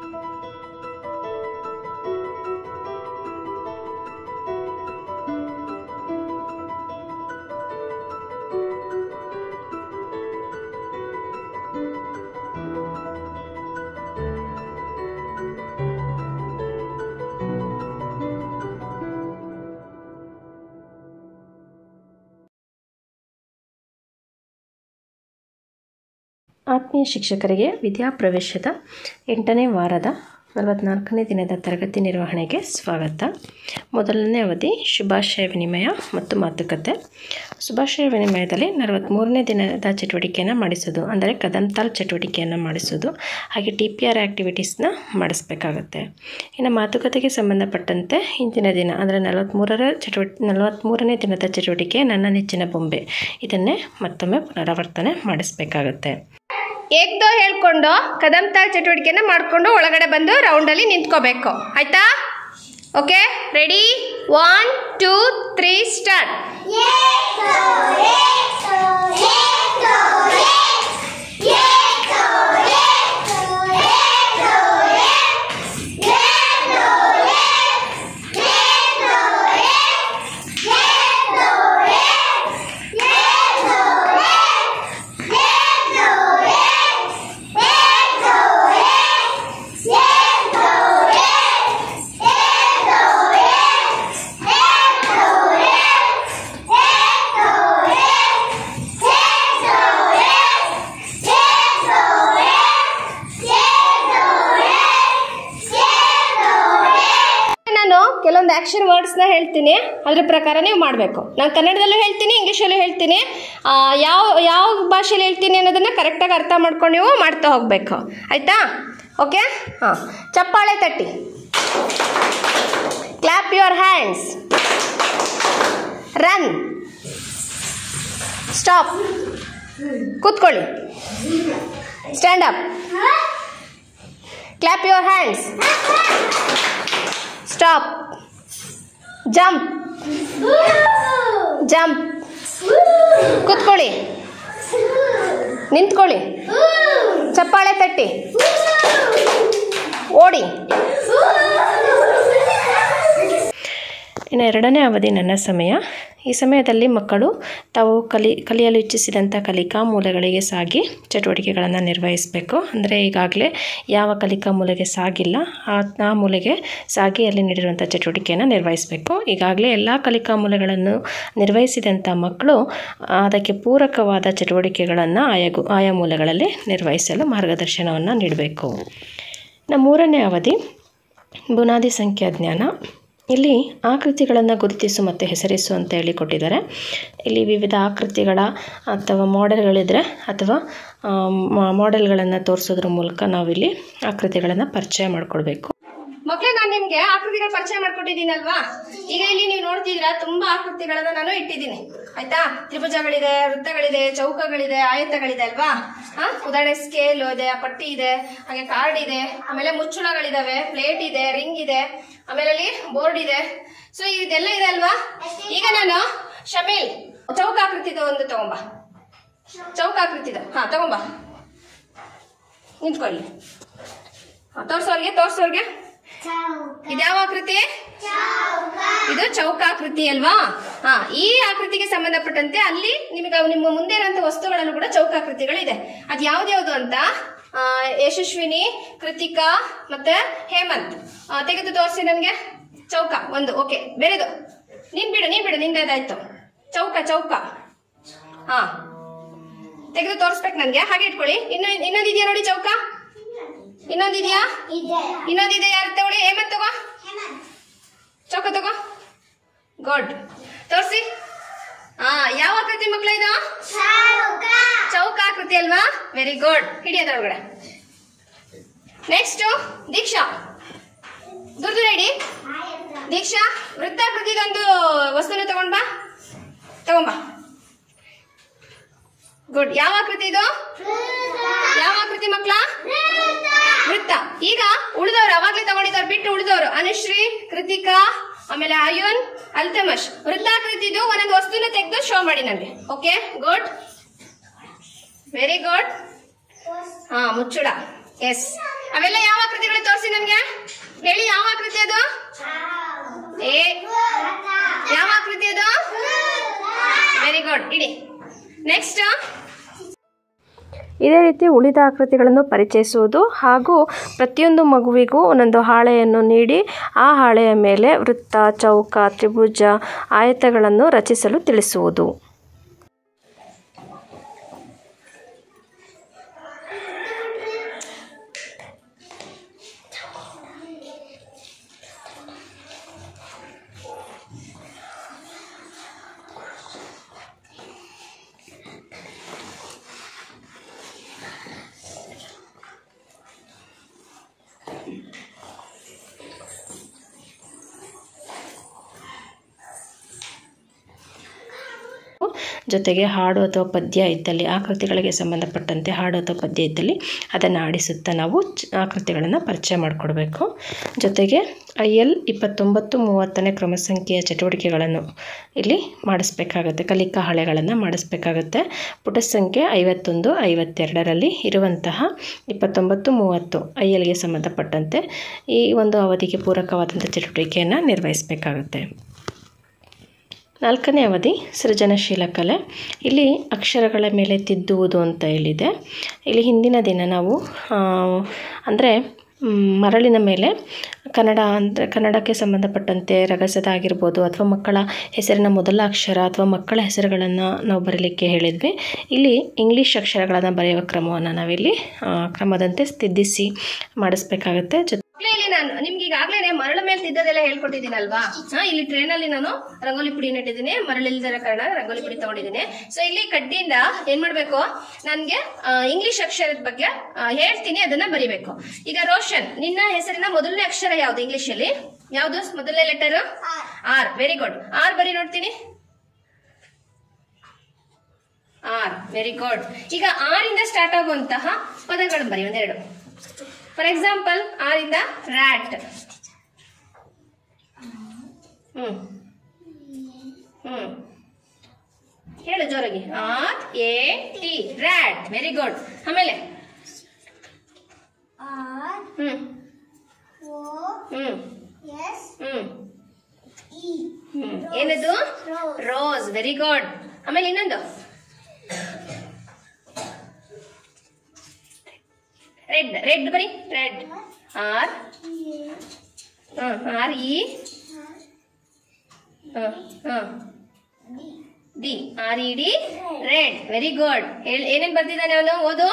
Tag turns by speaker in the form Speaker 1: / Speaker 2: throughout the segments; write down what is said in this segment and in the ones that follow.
Speaker 1: ಆತ್ಮೀಯ ಶಿಕ್ಷಕರಿಗೆ ವಿದ್ಯಾಪ್ರವೇಶದ 8ನೇ ವಾರದ 44ನೇ ದಿನದ ತರಗತಿ ನಿರ್ವಹಣೆಗೆ ಸ್ವಾಗತ. ಮೊದಲನೇ ಅವಧಿ ಶುಭಾಶಯ ವಿನಿಮಯ ಮತ್ತು ಮಾತುಕತೆ. ಶುಭಾಶಯ ವಿನಿಮಯದಲ್ಲಿ 43ನೇ ದಿನದ ಚಟುವಟಿಕೆಯನ್ನು ಮಾಡಿಸೋದು, ಅಂದರೆ ಕದಂತಾಲ್ ಚಟುವಟಿಕೆಯನ್ನು ಮಾಡಿಸೋದು, ಹಾಗೆ TPR ಆ್ಯಕ್ಟಿವಿಟೀಸ್ನ ಮಾಡಿಸ್ಬೇಕಾಗತ್ತೆ. ಇನ್ನು ಮಾತುಕತೆಗೆ ಸಂಬಂಧಪಟ್ಟಂತೆ ಇಂದಿನ ದಿನ ಅಂದರೆ 43ನೇ ದಿನದ ಚಟುವಟಿಕೆ ನನ್ನ ನೆಚ್ಚಿನ ಬೊಂಬೆ, ಇದನ್ನೇ ಮತ್ತೊಮ್ಮೆ ಪುನರಾವರ್ತನೆ ಮಾಡಿಸ್ಬೇಕಾಗತ್ತೆ.
Speaker 2: ಏಕ್ದೋ ಹೇಳ್ಕೊಂಡು ಕದಂತಾಲ್ ಚಟುವಟಿಕೆನ ಮಾಡಿಕೊಂಡು ಒಳಗಡೆ ಬಂದು ರೌಂಡಲ್ಲಿ ನಿಂತ್ಕೋಬೇಕು. ಆಯ್ತಾ? Okay, ready? 1 2 3 ಸ್ಟಾರ್ಟ್. ಕೆಲವೊಂದು ಆಕ್ಷನ್ ವರ್ಡ್ಸ್ನ ಹೇಳ್ತೀನಿ, ಅದ್ರ ಪ್ರಕಾರ ನೀವು ಮಾಡಬೇಕು. ನಾನು ಕನ್ನಡದಲ್ಲೂ ಹೇಳ್ತೀನಿ, ಇಂಗ್ಲೀಷಲ್ಲೂ ಹೇಳ್ತೀನಿ. ಯಾವ ಭಾಷೆಯಲ್ಲಿ ಹೇಳ್ತೀನಿ ಅನ್ನೋದನ್ನು ಕರೆಕ್ಟಾಗಿ ಅರ್ಥ ಮಾಡ್ಕೊಂಡು ನೀವು ಮಾಡ್ತಾ ಹೋಗಬೇಕು. ಆಯಿತಾ? ಓಕೆ, ಹಾಂ. ಚಪ್ಪಾಳೆ ತಟ್ಟಿ, clap your hands, run, stop, ಕೂತ್ಕೊಳ್ಳಿ, stand up, clap your hands, stop, jump, jump, ಕೂತ್ಕೊಳ್ಳಿ, ನಿಂತ್ಕೊಳ್ಳಿ, ಚಪ್ಪಾಳೆ ತಟ್ಟಿ, ಓಡಿ.
Speaker 1: ಇನ್ನು 2ನೇ ಅವಧಿ ನನ್ನ ಸಮಯ. ಈ ಸಮಯದಲ್ಲಿ ಮಕ್ಕಳು ತಾವು ಕಲಿಯಲು ಇಚ್ಛಿಸಿದಂಥ ಕಲಿಕಾ ಮೂಲಗಳಿಗೆ ಸಾಗಿ ಚಟುವಟಿಕೆಗಳನ್ನು ನಿರ್ವಹಿಸಬೇಕು. ಅಂದರೆ ಈಗಾಗಲೇ ಯಾವ ಕಲಿಕಾ ಮೂಲೆಗೆ ಸಾಗಿಲ್ಲ ಆ ಮೂಲೆಗೆ ಸಾಗಿ ಅಲ್ಲಿ ನೀಡಿರುವಂಥ ಚಟುವಟಿಕೆಯನ್ನು ನಿರ್ವಹಿಸಬೇಕು. ಈಗಾಗಲೇ ಎಲ್ಲ ಕಲಿಕಾ ಮೂಲೆಗಳನ್ನು ನಿರ್ವಹಿಸಿದಂಥ ಮಕ್ಕಳು ಅದಕ್ಕೆ ಪೂರಕವಾದ ಚಟುವಟಿಕೆಗಳನ್ನು ಆಯಾ ಮೂಲೆಗಳಲ್ಲಿ ನಿರ್ವಹಿಸಲು ಮಾರ್ಗದರ್ಶನವನ್ನು ನೀಡಬೇಕು. ಇನ್ನು 3ನೇ ಅವಧಿ ಬುನಾದಿ ಸಂಖ್ಯಾಜ್ಞಾನ. ಇಲ್ಲಿ ಆಕೃತಿಗಳನ್ನು ಗುರುತಿಸು ಮತ್ತು ಹೆಸರಿಸು ಅಂತ ಹೇಳಿ ಕೊಟ್ಟಿದ್ದಾರೆ. ಇಲ್ಲಿ ವಿವಿಧ ಆಕೃತಿಗಳ ಅಥವಾ ಮಾಡೆಲ್ಗಳಿದ್ರೆ ಅಥವಾ ಮಾಡೆಲ್ಗಳನ್ನು ತೋರಿಸೋದ್ರ ಮೂಲಕ ನಾವಿಲ್ಲಿ ಆಕೃತಿಗಳನ್ನು ಪರಿಚಯ ಮಾಡಿಕೊಡ್ಬೇಕು.
Speaker 2: ಮಕ್ಕಳೇ, ನಾನು ನಿಮಗೆ ಆಕೃತಿಗಳ ಪರಿಚಯ ಮಾಡ್ಕೊಟ್ಟಿದ್ದೀನಲ್ವಾ? ಈಗ ಇಲ್ಲಿ ನೀವು ನೋಡ್ತಿದ್ದೀರಾ, ತುಂಬಾ ಆಕೃತಿಗಳನ್ನ ನಾನು ಇಟ್ಟಿದ್ದೀನಿ. ಆಯ್ತಾ? ತ್ರಿಭುಜಗಳಿದೆ, ವೃತ್ತಗಳಿದೆ, ಚೌಕಗಳಿದೆ, ಆಯತಗಳಿದೆ ಅಲ್ವಾ? ಉದಾಹರಣೆ ಸ್ಕೇಲ್ ಇದೆ, ಪಟ್ಟಿ ಇದೆ, ಹಾಗೆ ಕಾರ್ಡ್ ಇದೆ, ಆಮೇಲೆ ಮುಚ್ಚುಳಗಳಿದಾವೆ, ಪ್ಲೇಟ್ ಇದೆ, ರಿಂಗ್ ಇದೆ, ಆಮೇಲೆ ಅಲ್ಲಿ ಬೋರ್ಡ್ ಇದೆ. ಸೊ ಇದೆಲ್ಲ ಇದೆ ಅಲ್ವಾ? ಈಗ ನಾನು ಶಮೀಲ್ ಚೌಕಾಕೃತಿದ ಒಂದು ತಗೊಂಬ, ಚೌಕಾಕೃತಿದ ತಗೊಂಬ, ನಿಂತ್ಕೊಳ್ಳಿ. ತೋರ್ಸೋರ್ಗೆ ಇದ್ಯಾವ ಆಕೃತಿ? ಇದು ಚೌಕಾಕೃತಿ ಅಲ್ವಾ? ಈ ಆಕೃತಿಗೆ ಸಂಬಂಧಪಟ್ಟಂತೆ ಅಲ್ಲಿ ನಿಮ್ಮ ಮುಂದೆ ಇರುವಂತಹ ವಸ್ತುಗಳಲ್ಲೂ ಕೂಡ ಚೌಕಾಕೃತಿಗಳಿದೆ. ಅದು ಯಾವ್ದ್ಯಾವ್ದು ಅಂತ ಯಶಸ್ವಿನಿ, ಕೃತಿಕಾ ಮತ್ತೆ ಹೇಮಂತ್ ತೆಗೆದು ತೋರಿಸಿ ನನಗೆ. ಚೌಕ ಒಂದು, ಓಕೆ. ಬೇರೆದು ನೀನ್ ಬಿಡು, ನಿಂದಾಯ್ತು. ಚೌಕ ತೆಗೆದು ತೋರಿಸ್ಬೇಕು ನನಗೆ. ಹಾಗೆ ಇಟ್ಕೊಳ್ಳಿ. ಇನ್ನೊಂದಿದೆಯಾ ನೋಡಿ ಚೌಕ? ಇನ್ನೊಂದಿದೆಯಾ? ಇನ್ನೊಂದಿದೆ. ಯಾರು ತಗೊಳ್ಳಿ? ಹೇಮಂತ್ ತಗೋ, ಚೌಕ ತಗೋ. ಗುಡ್, ತೋರಿಸಿ. ಯಾವ ಆಕೃತಿ ಮಕ್ಕಳ ಇದು? ಚೌಕಾಕೃತಿ ಅಲ್ವಾ? Very good. ಹಿಡಿಯೋದ್ರೊಳಗಡೆ. ನೆಕ್ಸ್ಟ್ ದೀಕ್ಷಾ, ದುರ್ದು ರೆಡಿ. ದೀಕ್ಷಾ, ವೃತ್ತಾಕೃತಿದೊಂದು ವಸ್ತುನ ತಗೊಂಬಾ. ಗುಡ್. ಯಾವ ಆಕೃತಿ ಇದು? ಯಾವ ಆಕೃತಿ ಮಕ್ಕಳ? ವೃತ್ತ. ಈಗ ಉಳಿದವರು ಅವಾಗ್ಲೇ ತಗೊಂಡಿದ್ದವ್ರು ಬಿಟ್ಟು ಉಳಿದವರು ಅನುಶ್ರೀ, ಕೃತಿಕಾ, ಆಮೇಲೆ ಆಯುನ್, ಅಲ್ತಮಶ್. ವೃತ್ತಾಕೃತಿದು ಒಂದೊಂದು ವಸ್ತುನ ತೆಗೆದು ಶೋ ಮಾಡಿ ನನಗೆ. Okay, good, very good. ಮುಚ್ಚುಳ. ಎಸ್. ಅವೆಲ್ಲ ಯಾವ ಆಕೃತಿಗಳು ತೋರಿಸಿ ನಮ್ಗೆ ಹೇಳಿ. ಯಾವ ಆಕೃತಿ ಅದು? ಯಾವ ಆಕೃತಿ ಅದು? Very good. ಇಡಿ. ನೆಕ್ಸ್ಟ್
Speaker 1: ಇದೇ ರೀತಿ ಉಳಿದ ಆಕೃತಿಗಳನ್ನು ಪರಿಚಯಿಸುವುದು ಹಾಗೂ ಪ್ರತಿಯೊಂದು ಮಗುವಿಗೂ ಒಂದೊಂದು ಹಾಳೆಯನ್ನು ನೀಡಿ ಆ ಹಾಳೆಯ ಮೇಲೆ ವೃತ್ತ, ಚೌಕ, ತ್ರಿಭುಜ, ಆಯತಗಳನ್ನು ರಚಿಸಲು ತಿಳಿಸುವುದು. ಜೊತೆಗೆ ಹಾಡು ಅಥವಾ ಪದ್ಯ ಇದ್ದಲ್ಲಿ, ಆಕೃತಿಗಳಿಗೆ ಸಂಬಂಧಪಟ್ಟಂತೆ ಹಾಡು ಅಥವಾ ಪದ್ಯ ಇದ್ದಲ್ಲಿ ಅದನ್ನು ಆಡಿಸುತ್ತಾ ನಾವು ಆಕೃತಿಗಳನ್ನು ಪರಿಚಯ ಮಾಡಿಕೊಡ್ಬೇಕು. ಜೊತೆಗೆ IL 29-30ನೇ ಕ್ರಮ ಸಂಖ್ಯೆಯ ಚಟುವಟಿಕೆಗಳನ್ನು ಇಲ್ಲಿ ಮಾಡಿಸ್ಬೇಕಾಗುತ್ತೆ. ಕಲಿಕಾ ಹಾಳೆಗಳನ್ನು ಮಾಡಿಸ್ಬೇಕಾಗುತ್ತೆ. ಪುಟ ಸಂಖ್ಯೆ 51, 52ರಲ್ಲಿ ಇರುವಂತಹ 29-30 ILಗೆ ಸಂಬಂಧಪಟ್ಟಂತೆ ಈ ಒಂದು ಅವಧಿಗೆ ಪೂರಕವಾದಂಥ ಚಟುವಟಿಕೆಯನ್ನು ನಿರ್ವಹಿಸಬೇಕಾಗುತ್ತೆ. 4ನೇ ಅವಧಿ ಸೃಜನಶೀಲ ಕಲೆ. ಇಲ್ಲಿ ಅಕ್ಷರಗಳ ಮೇಲೆ ತಿದ್ದುವುದು ಅಂತ ಹೇಳಿದೆ. ಇಲ್ಲಿ ಹಿಂದಿನ ದಿನ ನಾವು ಅಂದರೆ ಮರಳಿನ ಮೇಲೆ ಕನ್ನಡಕ್ಕೆ ಸಂಬಂಧಪಟ್ಟಂತೆ ರಗಸದ ಆಗಿರ್ಬೋದು ಅಥವಾ ಮಕ್ಕಳ ಹೆಸರಿನ ಮೊದಲ ಅಕ್ಷರ ಅಥವಾ ಮಕ್ಕಳ ಹೆಸರುಗಳನ್ನು ನಾವು ಬರೀಲಿಕ್ಕೆ ಹೇಳಿದ್ವಿ. ಇಲ್ಲಿ ಇಂಗ್ಲೀಷ್ ಅಕ್ಷರಗಳನ್ನು ಬರೆಯುವ ಕ್ರಮವನ್ನು ನಾವಿಲ್ಲಿ ಕ್ರಮದಂತೆ ತಿದ್ದಿಸಿ ಮಾಡಿಸ್ಬೇಕಾಗತ್ತೆ.
Speaker 2: ನಾನು ನಿಮ್ಗೆ ಈಗಾಗಲೇ ಮರಳ ಮೇಲೆ ತಿದ್ದದೆಲ್ಲ ಹೇಳ್ಕೊಟ್ಟಿದ್ದೀನಲ್ವಾ. ಇಲ್ಲಿ ಟ್ರೈನ್ ಅಲ್ಲಿ ನಾನು ರಂಗೋಲಿ ಪುಡಿ ಇಟ್ಟಿದ್ದೀನಿ, ಮರಳಿಲ್ದರ ಕಾರಣ ರಂಗೋಲಿ ಪುಡಿ ತಗೊಂಡಿದ್ದೀನಿ. ಸೊ ಇಲ್ಲಿ ಕಡ್ಡಿಯಿಂದ ಏನ್ ಮಾಡ್ಬೇಕು, ನನ್ಗೆ ಇಂಗ್ಲಿಷ್ ಅಕ್ಷರದ ಬಗ್ಗೆ ಹೇಳ್ತೀನಿ, ಅದನ್ನ ಬರಿಬೇಕು. ಈಗ ರೋಷನ್, ನಿನ್ನ ಹೆಸರಿನ ಮೊದಲನೇ ಅಕ್ಷರ ಯಾವ್ದು ಇಂಗ್ಲಿಷ್ ಅಲ್ಲಿ? ಯಾವ್ದು ಮೊದಲನೇ letter? R. Very good. R ಬರಿ ನೋಡ್ತೀನಿ. ಆರ್. Very good. ಈಗ ಆರಿಂದ ಸ್ಟಾರ್ಟ್ ಆಗುವಂತಹ ಪದಗಳನ್ನು ಬರಿ ಒಂದೆರಡು. ಫಾರ್ ಎಕ್ಸಾಂಪಲ್, ಆರಿಂದ ರ್ಯಾಟ್. ಹೇಳು ಜೋರಾಗಿ. RAT rat. Very good. ಆಮೇಲೆ ಏನದು? ರೋಸ್. Very good. ಆಮೇಲೆ ಇನ್ನೊಂದು ರೆಡ್. ರೆಡ್ ಬರಿ. Red. RE D. RED red. Very good. ಏನೇನ್ ಬರ್ತಿದ್ದಾನೆ ಅವನು? ಓದು.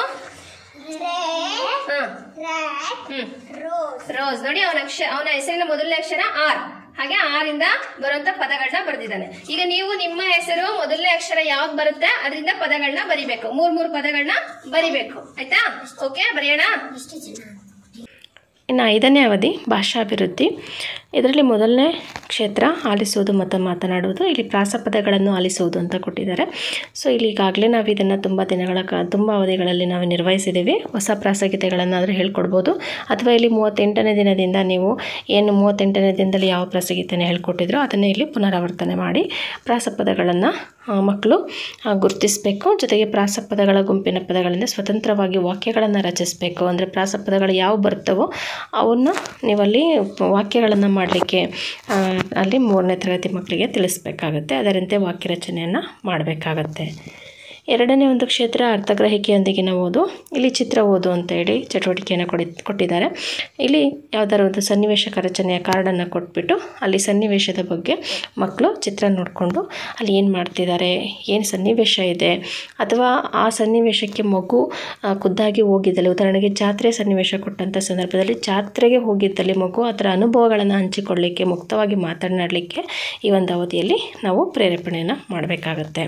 Speaker 2: ರೋಸ್. ನೋಡಿ, ಅವನ ಹೆಸರಿನ ಮೊದಲನೇ ಅಕ್ಷರ ಆರ್. ಹಾಗೆ ಆರಿಂದ ಬರುವಂತ ಪದಗಳನ್ನ ಬರೆದಿದ್ದಾನೆ. ಈಗ ನೀವು ನಿಮ್ಮ ಹೆಸರು ಮೊದಲನೇ ಅಕ್ಷರ ಯಾವ್ದು ಬರುತ್ತೆ ಅದರಿಂದ ಪದಗಳನ್ನ ಬರಿಬೇಕು. 3 ಪದಗಳನ್ನ ಬರಿಬೇಕು. ಆಯ್ತಾ? ಓಕೆ, ಬರೆಯೋಣ.
Speaker 1: ಇನ್ನು 5ನೇ ಅವಧಿ ಭಾಷಾಭಿವೃದ್ಧಿ. ಇದರಲ್ಲಿ ಮೊದಲನೇ ಕ್ಷೇತ್ರ ಆಲಿಸುವುದು ಮತ್ತು ಮಾತನಾಡುವುದು. ಇಲ್ಲಿ ಪ್ರಾಸಪದಗಳನ್ನು ಆಲಿಸುವುದು ಅಂತ ಕೊಟ್ಟಿದ್ದಾರೆ. ಸೊ ಇಲ್ಲಿ ಈಗಾಗಲೇ ನಾವು ಇದನ್ನು ತುಂಬ ಅವಧಿಗಳಲ್ಲಿ ನಾವು ನಿರ್ವಹಿಸಿದ್ದೀವಿ. ಹೊಸ ಪ್ರಾಸಗೀತೆಗಳನ್ನಾದರೂ ಹೇಳ್ಕೊಡ್ಬೋದು. ಅಥವಾ ಇಲ್ಲಿ 38ನೇ ದಿನದಿಂದ ನೀವು ಏನು 38ನೇ ದಿನದಲ್ಲಿ ಯಾವ ಪ್ರಾಸಗೀತೆನ ಹೇಳ್ಕೊಟ್ಟಿದ್ರೋ ಅದನ್ನೇ ಇಲ್ಲಿ ಪುನರಾವರ್ತನೆ ಮಾಡಿ ಪ್ರಾಸಪದಗಳನ್ನು ಮಕ್ಕಳು ಗುರುತಿಸಬೇಕು. ಜೊತೆಗೆ ಪ್ರಾಸಪದಗಳ ಗುಂಪಿನ ಪದಗಳಿಂದ ಸ್ವತಂತ್ರವಾಗಿ ವಾಕ್ಯಗಳನ್ನು ರಚಿಸಬೇಕು. ಅಂದರೆ ಪ್ರಾಸಪದಗಳು ಯಾವ ಬರ್ತವೋ ಅವನ್ನ ನೀವಲ್ಲಿ ವಾಕ್ಯಗಳನ್ನು ಮಾಡಲಿಕ್ಕೆ ಅಲ್ಲಿ 3ನೇ ತರಗತಿ ಮಕ್ಕಳಿಗೆ ತಿಳಿಸ್ಬೇಕಾಗತ್ತೆ. ಅದರಂತೆ ವಾಕ್ಯ ರಚನೆಯನ್ನು ಮಾಡಬೇಕಾಗತ್ತೆ. 2ನೇ ಒಂದು ಕ್ಷೇತ್ರ ಅರ್ಥಗ್ರಹಿಕೆಯೊಂದಿಗಿನ ಓದು. ಇಲ್ಲಿ ಚಿತ್ರ ಓದು ಅಂತ ಹೇಳಿ ಚಟುವಟಿಕೆಯನ್ನು ಕೊಟ್ಟಿದ್ದಾರೆ. ಇಲ್ಲಿ ಯಾವುದಾದ್ರು ಒಂದು ಸನ್ನಿವೇಶಕ ರಚನೆಯ ಕಾರ್ಡನ್ನು ಕೊಟ್ಬಿಟ್ಟು ಅಲ್ಲಿ ಸನ್ನಿವೇಶದ ಬಗ್ಗೆ ಮಕ್ಕಳು ಚಿತ್ರ ನೋಡಿಕೊಂಡು ಅಲ್ಲಿ ಏನು ಮಾಡ್ತಿದ್ದಾರೆ, ಏನು ಸನ್ನಿವೇಶ ಇದೆ, ಅಥವಾ ಆ ಸನ್ನಿವೇಶಕ್ಕೆ ಮಗು ಖುದ್ದಾಗಿ ಹೋಗಿದ್ದಲ್ಲಿ, ಉದಾಹರಣೆಗೆ ಜಾತ್ರೆ ಸನ್ನಿವೇಶ ಕೊಟ್ಟಂಥ ಸಂದರ್ಭದಲ್ಲಿ ಜಾತ್ರೆಗೆ ಹೋಗಿದ್ದಲ್ಲಿ ಮಗು ಅದರ ಅನುಭವಗಳನ್ನು ಹಂಚಿಕೊಳ್ಳಲಿಕ್ಕೆ, ಮುಕ್ತವಾಗಿ ಮಾತನಾಡಲಿಕ್ಕೆ ಈ ಒಂದು ಅವಧಿಯಲ್ಲಿ ನಾವು ಪ್ರೇರೇಪಣೆಯನ್ನು ಮಾಡಬೇಕಾಗತ್ತೆ.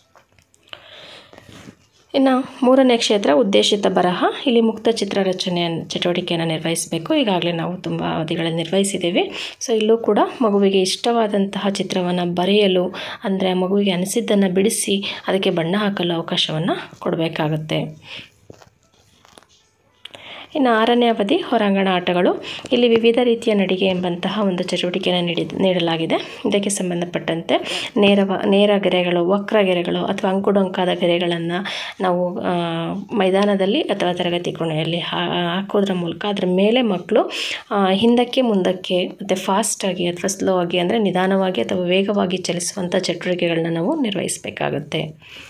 Speaker 1: ಇನ್ನು 3ನೇ ಕ್ಷೇತ್ರ ಉದ್ದೇಶಿತ ಬರಹ. ಇಲ್ಲಿ ಮುಕ್ತ ಚಿತ್ರ ರಚನೆಯ ಚಟುವಟಿಕೆಯನ್ನು ನಿರ್ವಹಿಸಬೇಕು. ಈಗಾಗಲೇ ನಾವು ತುಂಬ ಅವಧಿಗಳಲ್ಲಿ ನಿರ್ವಹಿಸಿದ್ದೀವಿ. ಸೊ ಇಲ್ಲೂ ಕೂಡ ಮಗುವಿಗೆ ಇಷ್ಟವಾದಂತಹ ಚಿತ್ರವನ್ನು ಬರೆಯಲು, ಅಂದರೆ ಮಗುವಿಗೆ ಅನಿಸಿದ್ದನ್ನು ಬಿಡಿಸಿ ಅದಕ್ಕೆ ಬಣ್ಣ ಹಾಕಲು ಅವಕಾಶವನ್ನು ಕೊಡಬೇಕಾಗುತ್ತೆ. ಇನ್ನು 6ನೇ ಅವಧಿ ಹೊರಾಂಗಣ ಆಟಗಳು. ಇಲ್ಲಿ ವಿವಿಧ ರೀತಿಯ ನಡಿಗೆ ಎಂಬಂತಹ ಒಂದು ಚಟುವಟಿಕೆಯನ್ನು ನೀಡಲಾಗಿದೆ. ಇದಕ್ಕೆ ಸಂಬಂಧಪಟ್ಟಂತೆ ನೇರ ಗೆರೆಗಳು, ವಕ್ರ ಗೆರೆಗಳು ಅಥವಾ ಅಂಕುಡೊಂಕಾದ ಗೆರೆಗಳನ್ನು ನಾವು ಮೈದಾನದಲ್ಲಿ ಅಥವಾ ತರಗತಿ ಕೋಣೆಯಲ್ಲಿ ಹಾಕೋದ್ರ ಮೂಲಕ ಅದರ ಮೇಲೆ ಮಕ್ಕಳು ಹಿಂದಕ್ಕೆ ಮುಂದಕ್ಕೆ ಮತ್ತು ಫಾಸ್ಟಾಗಿ ಅಥವಾ ಸ್ಲೋ ಆಗಿ ಅಂದರೆ ನಿಧಾನವಾಗಿ ಅಥವಾ ವೇಗವಾಗಿ ಚಲಿಸುವಂಥ ಚಟುವಟಿಕೆಗಳನ್ನ ನಾವು ನಿರ್ವಹಿಸಬೇಕಾಗುತ್ತೆ.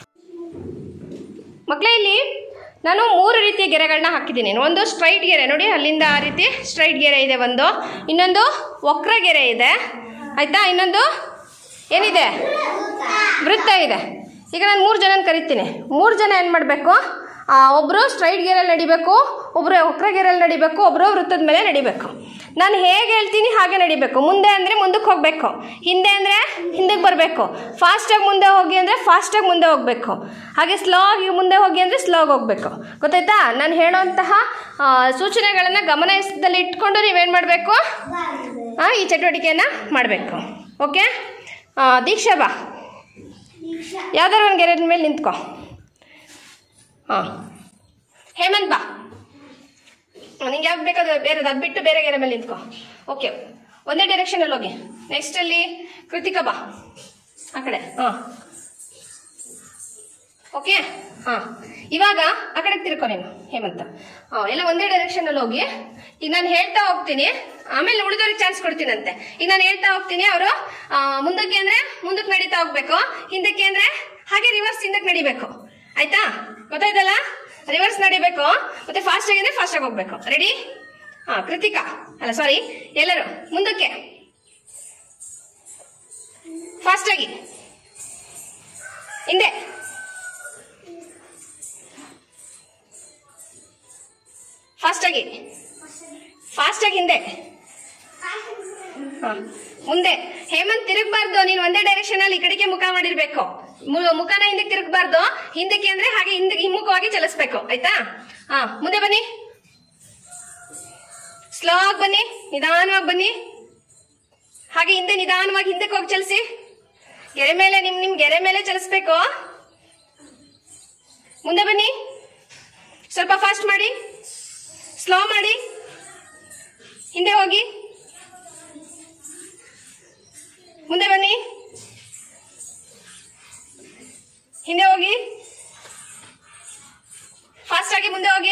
Speaker 2: ಮಕ್ಕಳೇ, ಇಲ್ಲಿ ನಾನು 3 ರೀತಿಯ ಗೆರೆಗಳನ್ನ ಹಾಕಿದ್ದೀನಿ. ಒಂದು ಸ್ಟ್ರೈಟ್ ಗೆರೆ ನೋಡಿ, ಅಲ್ಲಿಂದ ಆ ರೀತಿ ಸ್ಟ್ರೈಟ್ ಗೆರೆ ಇದೆ ಒಂದು. ಇನ್ನೊಂದು ವಕ್ರ ಗೆರೆ ಇದೆ, ಆಯಿತಾ. ಇನ್ನೊಂದು ಏನಿದೆ, ವೃತ್ತ ಇದೆ. ಈಗ ನಾನು 3 ಜನನ ಕರಿತೀನಿ. 3 ಜನ ಏನು ಮಾಡಬೇಕು, ಒಬ್ಬರು ಸ್ಟ್ರೈಟ್ ಗೆರೆಯಲ್ಲಿ ನಡಿಬೇಕು, ಒಬ್ಬರು ವಕ್ರ ಗೆರೆಯಲ್ಲಿ ನಡಿಬೇಕು, ಒಬ್ಬರು ವೃತ್ತದ ಮೇಲೆ ನಡಿಬೇಕು. ನಾನು ಹೇಗೆ ಹೇಳ್ತೀನಿ ಹಾಗೆ ನಡಿಬೇಕು. ಮುಂದೆ ಅಂದರೆ ಮುಂದಕ್ಕೆ ಹೋಗಬೇಕು, ಹಿಂದೆ ಅಂದರೆ ಹಿಂದಕ್ಕೆ ಬರಬೇಕು, ಫಾಸ್ಟಾಗಿ ಮುಂದೆ ಹೋಗಿ ಅಂದರೆ ಫಾಸ್ಟಾಗಿ ಮುಂದೆ ಹೋಗಬೇಕು, ಹಾಗೆ ಸ್ಲೋ ಆಗಿ ಮುಂದೆ ಹೋಗಿ ಅಂದರೆ ಸ್ಲೋ ಆಗಿ ಹೋಗಬೇಕು. ಗೊತ್ತಾಯ್ತಾ? ನಾನು ಹೇಳುವಂತಹ ಸೂಚನೆಗಳನ್ನು ಗಮನದಲ್ಲಿ ಇಟ್ಕೊಂಡು ನೀವೇನು ಮಾಡಬೇಕು, ಈ ಚಟುವಟಿಕೆಯನ್ನು ಮಾಡಬೇಕು. ಓಕೆ, ದೀಕ್ಷಾ ಬಾ, ಯಾವ್ದಾರು ಒಂದು ಗೆರೆ ಮೇಲೆ ನಿಂತ್ಕೊ. ಹೇಮಂತ್ ಬಾ, ನಿಂಗೆ ಯಾವ್ದು ಬೇಕಾದ್ರೆ ಬೇರೆ ಅದು ಬಿಟ್ಟು ಬೇರೆ ಗೆರೆ ಮೇಲೆ ನಿಂತ್ಕೊ. ಓಕೆ, ಒಂದೇ ಡೈರೆಕ್ಷನಲ್ಲಿ ಹೋಗಿ. ನೆಕ್ಸ್ಟ್ ಅಲ್ಲಿ ಕೃತಿಕಾ ಬಾ, ಆ ಕಡೆ. ಓಕೆ, ಇವಾಗ ಆ ಕಡೆಗೆ ತಿರ್ಕೊ ನೀನು ಹೇಮಂತ. ಎಲ್ಲ ಒಂದೇ ಡೈರೆಕ್ಷನಲ್ಲಿ ಹೋಗಿ. ಈಗ ನಾನು ಹೇಳ್ತಾ ಹೋಗ್ತೀನಿ, ಆಮೇಲೆ ಉಳಿದವ್ರಿಗೆ ಚಾನ್ಸ್ ಕೊಡ್ತೀನಂತೆ. ಈಗ ನಾನು ಹೇಳ್ತಾ ಹೋಗ್ತೀನಿ, ಅವರು ಮುಂದಕ್ಕೆ ಅಂದರೆ ಮುಂದಕ್ಕೆ ನಡೀತಾ ಹೋಗ್ಬೇಕು, ಹಿಂದಕ್ಕೆ ಅಂದರೆ ಹಾಗೆ ರಿವರ್ಸ್ ಹಿಂದಕ್ಕೆ ನಡಿಬೇಕು. ಆಯ್ತಾ? ಗೊತ್ತಾಯ್ತಲ್ಲ? ರಿವರ್ಸ್ ನಡಿಬೇಕು, ಮತ್ತೆ ಫಾಸ್ಟ್ ಆಗಿ ಅಂದ್ರೆ ಫಾಸ್ಟ್ ಆಗಿ ಹೋಗ್ಬೇಕು. ರೆಡಿ? ಕೃತಿಕಾ ಅಲ್ಲ, ಸಾರಿ, ಎಲ್ಲರೂ ಮುಂದಕ್ಕೆ ಫಾಸ್ಟ್ ಆಗಿ, ಹಿಂದೆ ಫಾಸ್ಟ್ ಆಗಿ ಹಿಂದೆ, ಮುಂದೆ. ಹೇಮಂತ್ ತಿರುಗಬಾರ್ದು, ನೀನು ಒಂದೇ ಡೈರೆಕ್ಷನ್ ಅಲ್ಲಿ ಈ ಕಡೆಗೆ ಮುಖ ಮಾಡಿರ್ಬೇಕು. ಮುಖನ ಹಿಂದಕ್ಕೆ ತಿರುಗಬಾರ್ದು, ಹಿಂದಕ್ಕೆ ಅಂದ್ರೆ ಹಾಗೆ ಹಿಮ್ಮುಖವಾಗಿ ಚಲಿಸ್ಬೇಕು. ಆಯ್ತಾ? ಮುಂದೆ ಬನ್ನಿ, ಸ್ಲೋ ಆಗಿ ಬನ್ನಿ, ನಿಧಾನವಾಗಿ ಬನ್ನಿ, ಹಾಗೆ ಹಿಂದೆ ನಿಧಾನವಾಗಿ ಹಿಂದಕ್ಕೆ ಹೋಗಿ ಚಲಿಸಿ. ಗೆರೆ ಮೇಲೆ ನಿಮ್ ಗೆರೆ ಮೇಲೆ ಚಲಿಸ್ಬೇಕು. ಮುಂದೆ ಬನ್ನಿ, ಸ್ವಲ್ಪ ಫಾಸ್ಟ್ ಮಾಡಿ, ಸ್ಲೋ ಮಾಡಿ, ಹಿಂದೆ ಹೋಗಿ, ಮುಂದೆ ಬನ್ನಿ, ಹಿಂದೆ ಹೋಗಿ, ಫಾಸ್ಟ್ ಆಗಿ ಮುಂದೆ ಹೋಗಿ,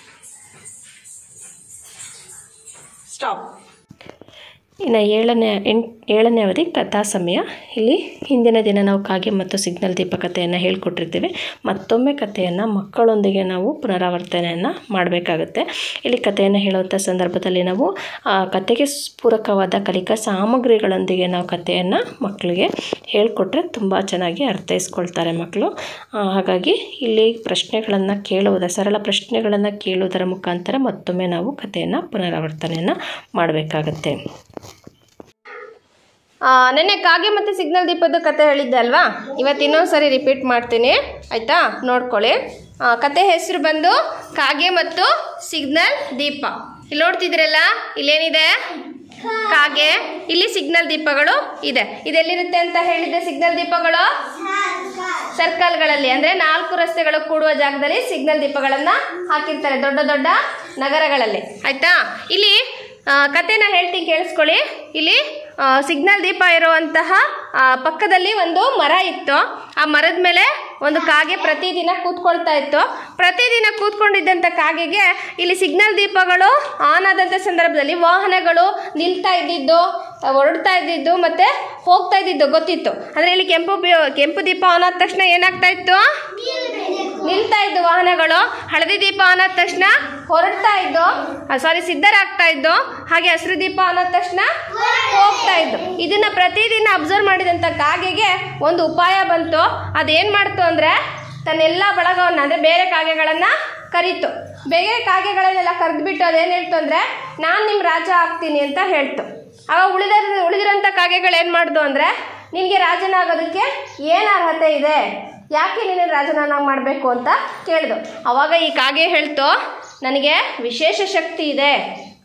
Speaker 2: ಸ್ಟಾಪ್.
Speaker 1: ಇನ್ನು 7ನೇ ಅವಧಿ ಕಥಾ ಸಮಯ. ಇಲ್ಲಿ ಹಿಂದಿನ ದಿನ ನಾವು ಕಾಗೆ ಮತ್ತು ಸಿಗ್ನಲ್ ದೀಪ ಕಥೆಯನ್ನು ಹೇಳ್ಕೊಟ್ಟಿರ್ತೀವಿ. ಮತ್ತೊಮ್ಮೆ ಕಥೆಯನ್ನು ಮಕ್ಕಳೊಂದಿಗೆ ನಾವು ಪುನರಾವರ್ತನೆಯನ್ನು ಮಾಡಬೇಕಾಗುತ್ತೆ. ಇಲ್ಲಿ ಕಥೆಯನ್ನು ಹೇಳುವಂಥ ಸಂದರ್ಭದಲ್ಲಿ ನಾವು ಕಥೆಗೆ ಪೂರಕವಾದ ಕಲಿಕಾ ಸಾಮಗ್ರಿಗಳೊಂದಿಗೆ ನಾವು ಕಥೆಯನ್ನು ಮಕ್ಕಳಿಗೆ ಹೇಳಿಕೊಟ್ರೆ ತುಂಬ ಚೆನ್ನಾಗಿ ಅರ್ಥೈಸ್ಕೊಳ್ತಾರೆ ಮಕ್ಕಳು. ಹಾಗಾಗಿ ಇಲ್ಲಿ ಸರಳ ಪ್ರಶ್ನೆಗಳನ್ನು ಕೇಳುವುದರ ಮುಖಾಂತರ ಮತ್ತೊಮ್ಮೆ ನಾವು ಕಥೆಯನ್ನು ಪುನರಾವರ್ತನೆಯನ್ನು ಮಾಡಬೇಕಾಗತ್ತೆ.
Speaker 2: ನೆನ್ನೆ ಕಾಗೆ ಮತ್ತು ಸಿಗ್ನಲ್ ದೀಪದ ಕತೆ ಹೇಳಿದ್ದೆ ಅಲ್ವಾ, ಇವತ್ತು ಇನ್ನೊಂದ್ಸರಿ ರಿಪೀಟ್ ಮಾಡ್ತೀನಿ. ಆಯಿತಾ? ನೋಡ್ಕೊಳ್ಳಿ. ಕತೆ ಹೆಸರು ಬಂದು ಕಾಗೆ ಮತ್ತು ಸಿಗ್ನಲ್ ದೀಪ. ಇಲ್ಲಿ ನೋಡ್ತಿದ್ರಲ್ಲ, ಇಲ್ಲೇನಿದೆ ಕಾಗೆ, ಇಲ್ಲಿ ಸಿಗ್ನಲ್ ದೀಪಗಳು ಇದೆ. ಇದೆಲ್ಲಿರುತ್ತೆ ಅಂತ ಹೇಳಿದ್ದೆ? ಸಿಗ್ನಲ್ ದೀಪಗಳು ಸರ್ಕಲ್ಗಳಲ್ಲಿ, ಅಂದರೆ 4 ರಸ್ತೆಗಳು ಕೂಡುವ ಜಾಗದಲ್ಲಿ ಸಿಗ್ನಲ್ ದೀಪಗಳನ್ನು ಹಾಕಿರ್ತಾರೆ, ದೊಡ್ಡ ದೊಡ್ಡ ನಗರಗಳಲ್ಲಿ. ಆಯಿತಾ? ಇಲ್ಲಿ ಕತೆನ ಹೇಳ್ತೀನಿ, ಕೇಳಿಸ್ಕೊಳ್ಳಿ. ಇಲ್ಲಿ ಸಿಗ್ನಲ್ ದೀಪ ಇರುವಂತಹ ಪಕ್ಕದಲ್ಲಿ ಒಂದು ಮರ ಇತ್ತು. ಆ ಮರದ ಮೇಲೆ ಒಂದು ಕಾಗೆ ಪ್ರತಿದಿನ ಕೂತ್ಕೊಳ್ತಾ ಇತ್ತು. ಪ್ರತಿದಿನ ಕೂತ್ಕೊಂಡಿದ್ದಂಥ ಕಾಗೆಗೆ ಇಲ್ಲಿ ಸಿಗ್ನಲ್ ದೀಪಗಳು ಆನ್ ಆದಂಥ ಸಂದರ್ಭದಲ್ಲಿ ವಾಹನಗಳು ನಿಲ್ತಾ ಇದ್ದಿದ್ದು, ಹೊರಡ್ತಾ ಇದ್ದಿದ್ದು ಮತ್ತು ಹೋಗ್ತಾ ಇದ್ದಿದ್ದು ಗೊತ್ತಿತ್ತು. ಅಂದರೆ ಇಲ್ಲಿ ಕೆಂಪು ದೀಪ ಆನ್ ಆದ ತಕ್ಷಣ ಏನಾಗ್ತಾ ಇತ್ತು? ನಿಲ್ತಾ ಇದ್ದು ವಾಹನಗಳು. ಹಳದಿ ದೀಪ ಆನ್ ಆದ ತಕ್ಷಣ ಹೊರಡ್ತಾ ಇದ್ದು, ಸಿದ್ಧರಾಗ್ತಾ ಇದ್ದು. ಹಾಗೆ ಹಸಿರು ದೀಪ ಆನ್ ಆದ ತಕ್ಷಣ ಹೋಗ್ತಾ ಇದ್ದು. ಇದನ್ನ ಪ್ರತಿದಿನ ಅಬ್ಸರ್ವ್ ಮಾಡಿದಂಥ ಕಾಗೆಗೆ ಒಂದು ಉಪಾಯ ಬಂತು. ಅದೇನು ಮಾಡ್ತು ಅಂದರೆ ತನ್ನೆಲ್ಲ ಬಳಗವನ್ನು, ಅಂದರೆ ಬೇರೆ ಕಾಗೆಗಳನ್ನು ಕರೀತು. ಬೇರೆ ಕಾಗೆಗಳನ್ನೆಲ್ಲ ಕರೆದ್ಬಿಟ್ಟು ಅದೇನು ಹೇಳ್ತು ಅಂದರೆ, ನಾನು ನಿಮ್ಮ ರಾಜ ಆಗ್ತೀನಿ ಅಂತ ಹೇಳ್ತು. ಆಗ ಉಳಿದಿರೋಂಥ ಕಾಗೆಗಳು ಏನು ಮಾಡ್ದು ಅಂದರೆ, ನಿನಗೆ ರಾಜನಾಗೋದಕ್ಕೆ ಏನು ಅರ್ಹತೆ ಇದೆ, ಯಾಕೆ ನೀನು ರಾಜನಾಗಿ ಮಾಡಬೇಕು ಅಂತ ಕೇಳಿದು. ಆವಾಗ ಈ ಕಾಗೆ ಹೇಳ್ತು, ನನಗೆ ವಿಶೇಷ ಶಕ್ತಿ ಇದೆ,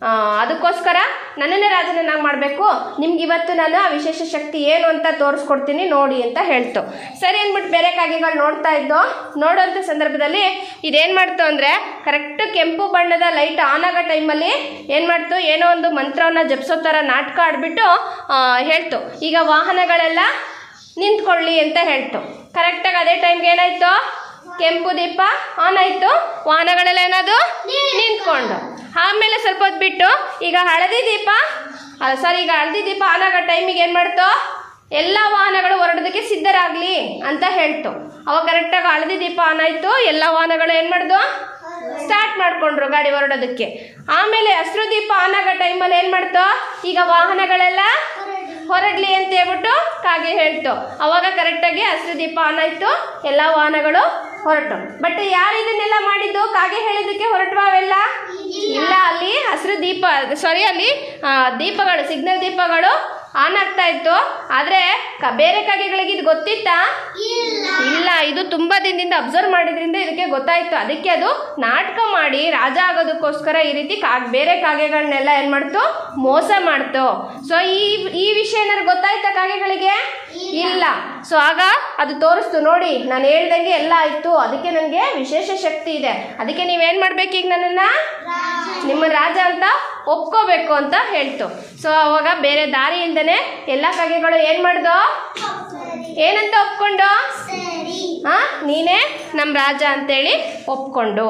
Speaker 2: ಅದಕ್ಕೋಸ್ಕರ ನನ್ನನ್ನೇ ರಾಜನನ್ನಾಗಿ ಮಾಡಬೇಕು, ನಿಮ್ಗೆ ಇವತ್ತು ನಾನು ಆ ವಿಶೇಷ ಶಕ್ತಿ ಏನು ಅಂತ ತೋರಿಸ್ಕೊಡ್ತೀನಿ ನೋಡಿ ಅಂತ ಹೇಳ್ತು. ಸರಿ ಅಂದ್ಬಿಟ್ಟು ಬೇರೆ ಕಾಗೆಗಳು ನೋಡ್ತಾ ಇದ್ದೋ. ನೋಡೋಂಥ ಸಂದರ್ಭದಲ್ಲಿ ಇದೇನು ಮಾಡ್ತು ಅಂದರೆ ಕರೆಕ್ಟ್ ಕೆಂಪು ಬಣ್ಣದ ಲೈಟ್ ಆನ್ ಆಗೋ ಟೈಮಲ್ಲಿ ಏನು ಮಾಡ್ತು, ಏನೋ ಒಂದು ಮಂತ್ರವನ್ನು ಜಪಿಸೋ ಥರ ನಾಟಕ ಆಡ್ಬಿಟ್ಟು ಹೇಳ್ತು, ಈಗ ವಾಹನಗಳೆಲ್ಲ ನಿಂತ್ಕೊಳ್ಳಿ ಅಂತ ಹೇಳ್ತು. ಕರೆಕ್ಟಾಗಿ ಅದೇ ಟೈಮ್ಗೆ ಏನಾಯಿತು, ಕೆಂಪು ದೀಪ ಆನ್ ಆಯಿತು, ವಾಹನಗಳೆಲ್ಲ ಏನದು ನಿಂತ್ಕೊಂಡು. ಆಮೇಲೆ ಸ್ವಲ್ಪ ಹೊತ್ತು ಬಿಟ್ಟು ಈಗ ಹಳದಿ ದೀಪ ಆನ್ ಆಗೋ ಟೈಮಿಗೆ ಏನು ಮಾಡ್ತು, ಎಲ್ಲ ವಾಹನಗಳು ಹೊರಡೋದಕ್ಕೆ ಸಿದ್ಧರಾಗಲಿ ಅಂತ ಹೇಳ್ತು. ಅವಾಗ ಕರೆಕ್ಟಾಗಿ ಹಳದಿ ದೀಪ ಆನ್ ಆಯಿತು, ಎಲ್ಲ ವಾಹನಗಳು ಏನು ಮಾಡ್ದು ಸ್ಟಾರ್ಟ್ ಮಾಡಿಕೊಂಡ್ರು ಗಾಡಿ ಹೊರಡೋದಕ್ಕೆ. ಆಮೇಲೆ ಹಸಿರು ದೀಪ ಆನ್ ಆಗೋ ಟೈಮಲ್ಲಿ ಏನು ಮಾಡ್ತು, ಈಗ ವಾಹನಗಳೆಲ್ಲ ಹೊರಡಲಿ ಅಂತ ಹೇಳ್ಬಿಟ್ಟು ಕಾಗೆ ಹೇಳ್ತು. ಅವಾಗ ಕರೆಕ್ಟಾಗಿ ಹಸಿರು ದೀಪ ಆನ್ ಆಯಿತು, ಎಲ್ಲ ವಾಹನಗಳು ಹೊರಟು. ಬಟ್ ಯಾರು ಇದನ್ನೆಲ್ಲ ಮಾಡಿದ್ದು, ಕಾಗೆ ಹೇಳಿದ್ದಕ್ಕೆ ಹೊರಟುವ ಅವೆಲ್ಲ ಇಲ್ಲ. ಅಲ್ಲಿ ಹಸಿರು ದೀಪ ಅಲ್ಲಿ ದೀಪಗಳು, ಸಿಗ್ನಲ್ ದೀಪಗಳು ಆನ್ ಆಗ್ತಾ ಇತ್ತು. ಆದರೆ ಬೇರೆ ಕಾಗೆಗಳಿಗೆ ಇದು ಗೊತ್ತಿತ್ತಾ? ಇಲ್ಲ. ಇದು ತುಂಬ ದಿನದಿಂದ ಅಬ್ಸರ್ವ್ ಮಾಡಿದ್ರಿಂದ ಇದಕ್ಕೆ ಗೊತ್ತಾಯಿತು. ಅದಕ್ಕೆ ಅದು ನಾಟಕ ಮಾಡಿ ರಾಜ ಆಗೋದಕ್ಕೋಸ್ಕರ ಈ ರೀತಿ ಬೇರೆ ಕಾಗೆಗಳನ್ನೆಲ್ಲ ಏನು ಮಾಡ್ತು, ಮೋಸ ಮಾಡ್ತು. ಸೊ ಈ ವಿಷಯ ಏನಾದ್ರು ಗೊತ್ತಾಯ್ತಾ ಕಾಗೆಗಳಿಗೆ? ಇಲ್ಲ. ಸೊ ಆಗ ಅದು ತೋರಿಸ್ತು, ನೋಡಿ ನಾನು ಹೇಳ್ದಂಗೆ ಎಲ್ಲ ಆಯಿತು, ಅದಕ್ಕೆ ನನಗೆ ವಿಶೇಷ ಶಕ್ತಿ ಇದೆ, ಅದಕ್ಕೆ ನೀವೇನು ಮಾಡ್ಬೇಕು, ಈಗ ನನ್ನನ್ನು ನಿಮ್ಮ ರಾಜ ಅಂತ ಒಪ್ಕೋಬೇಕು ಅಂತ ಹೇಳ್ತು. ಸೊ ಅವಾಗ ಬೇರೆ ದಾರಿ ಇಲ್ದೇನೆ ಎಲ್ಲ ಕಾಗೆಗಳು ಏನು ಮಾಡ್ದು, ಏನಂತ ಒಪ್ಕೊಂಡು, ನೀನೇ ನಮ್ಮ ರಾಜ ಅಂತೇಳಿ ಒಪ್ಕೊಂಡು.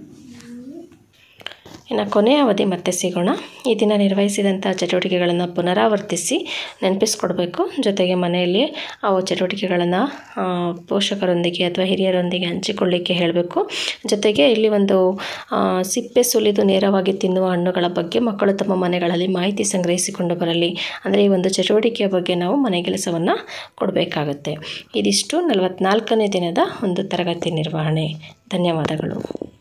Speaker 2: ಇನ್ನು ಕೊನೆಯ ಅವಧಿ ಮತ್ತೆ ಸಿಗೋಣ. ಈ ದಿನ ನಿರ್ವಹಿಸಿದಂಥ ಚಟುವಟಿಕೆಗಳನ್ನು ಪುನರಾವರ್ತಿಸಿ ನೆನಪಿಸ್ಕೊಡ್ಬೇಕು. ಜೊತೆಗೆ ಮನೆಯಲ್ಲಿ ಅವು ಚಟುವಟಿಕೆಗಳನ್ನು ಪೋಷಕರೊಂದಿಗೆ ಅಥವಾ ಹಿರಿಯರೊಂದಿಗೆ ಹಂಚಿಕೊಳ್ಳಿಕ್ಕೆ ಹೇಳಬೇಕು. ಜೊತೆಗೆ ಇಲ್ಲಿ ಒಂದು ಸಿಪ್ಪೆ ಸುಲಿದು ನೇರವಾಗಿ ತಿನ್ನುವ ಹಣ್ಣುಗಳ ಬಗ್ಗೆ ಮಕ್ಕಳು ತಮ್ಮ ಮನೆಗಳಲ್ಲಿ ಮಾಹಿತಿ ಸಂಗ್ರಹಿಸಿಕೊಂಡು ಬರಲಿ. ಅಂದರೆ ಈ ಒಂದು ಚಟುವಟಿಕೆಯ ಬಗ್ಗೆ ನಾವು ಮನೆ ಕೆಲಸವನ್ನು ಕೊಡಬೇಕಾಗುತ್ತೆ. ಇದಿಷ್ಟು 44ನೇ ದಿನದ ಒಂದು ತರಗತಿ ನಿರ್ವಹಣೆ. ಧನ್ಯವಾದಗಳು.